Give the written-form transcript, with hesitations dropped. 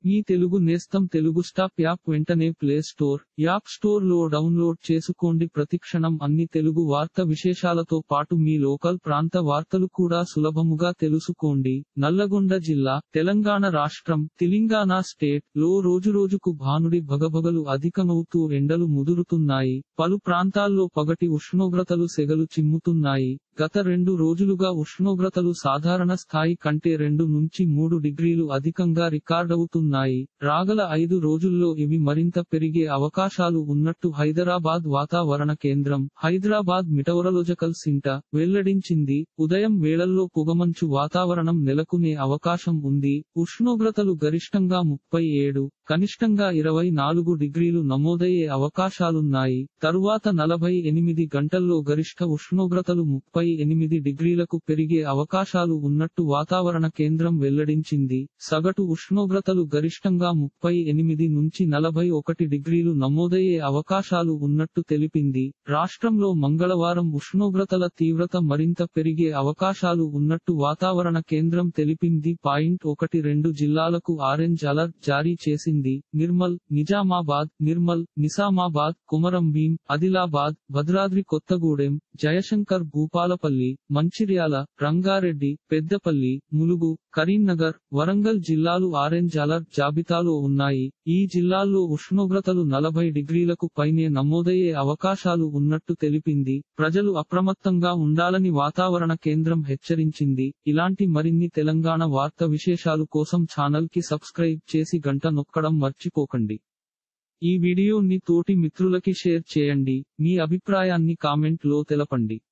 మీ తెలుగు నేస్తం Telugu stop app వెంటనే play store, app store లో డౌన్లోడ్ చేసుకోండి. ప్రతిక్షణం అన్ని తెలుగు వార్త విశేషాలతో పాటు మీ లోకల్ ప్రాంత వార్తలు కూడా సులభముగా తెలుసుకోండి. నల్లగొండ జిల్లా, తెలంగాణ రాష్ట్రం, తెలంగాణ స్టేట్ లో రోజురోజుకు భానుడి భగభగలు అధికమవుతూ ఎండలు ముదురుతున్నాయి. పలు ప్రాంతాల్లో పగటి ఉష్ణోగ్రతలు సెగలు చిమ్ముతున్నాయి. గత 2 రోజులుగా ఉష్ణోగ్రతలు సాధారణ స్థాయి కంటే 2 నుంచి 3 డిగ్రీలు అధికంగా రికార్డవుతున్నాయి. రాగల 5 రోజుల్లో ఇవి మరింత పెరిగే అవకాశాలు ఉన్నట్టు హైదరాబాద్ వాతావరణ కేంద్రం, హైదరాబాద్ మెటెవరలాజికల్ సెంటర్ వెల్లడించింది. ఉదయం వేళల్లో పొగమంచు వాతావరణం నెలకొనే అవకాశం ఉంది. ఉష్ణోగ్రతలు గరిష్టంగా 37, కనిష్టంగా 24 డిగ్రీలు నమోదయ్యే అవకాశాలున్నాయి. తరువాత 48 గంటల్లో గరిష్ట ఉష్ణోగ్రతలు 38 డిగ్రీలకు పెరిగే అవకాశాలు ఉన్నట్టు వాతావరణ కేంద్రం వెల్లడించింది. సగటు ఉష్ణోగ్రతలు గరిష్టంగా 38 నుంచి 41 డిగ్రీలు నమోదయ్యే అవకాశాలు ఉన్నట్టు తెలిపింది. రాష్ట్రంలో మంగళవారం ఉష్ణోగ్రతల తీవ్రత మరింత పెరిగే అవకాశాలు ఉన్నట్టు వాతావరణ కేంద్రం తెలిపింది. 12 జిల్లాలకు ఆరెంజ్ అలర్ట్ జారీ చేసింది. నిర్మల్, నిజామాబాద్, నిజామాబాద్, కొమరంభీం, ఆదిలాబాద్, భద్రాద్రి కొత్తగూడెం, జయశంకర్, భూపాలపల్లి, మంచిర్యాల, రంగారెడ్డి, పెద్దపల్లి, ములుగు, కరీంనగర్, వరంగల్ జిల్లాలు ఆరెంజ్ అలర్ట్ జాబితాలో ఉన్నాయి. ఈ జిల్లాల్లో ఉష్ణోగ్రతలు 40 డిగ్రీలకు పైనే నమోదయ్యే అవకాశాలు ఉన్నట్టు తెలిపింది. ప్రజలు అప్రమత్తంగా ఉండాలని వాతావరణ కేంద్రం హెచ్చరించింది. ఇలాంటి మరిన్ని తెలంగాణ వార్త విశేషాలు కోసం ఛానల్ కి సబ్స్క్రైబ్ చేసి గంట నొక్కడం మర్చిపోకండి. ఈ వీడియోని తోటి మిత్రులకి షేర్ చేయండి. మీ అభిప్రాయాన్ని కామెంట్ లో తెలపండి.